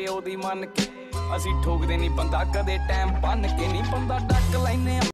ਪਿਓ ਦੀ ਮੰਨ ਕੇ ਅਸੀਂ ਠੋਕਦੇ ਨਹੀਂ ਬੰਦਾ ਕਦੇ ਟਾਈਮ ਬੰਨ ਕੇ ਨਹੀਂ ਬੰਦਾ ਡੱਕ ਲੈਨੇ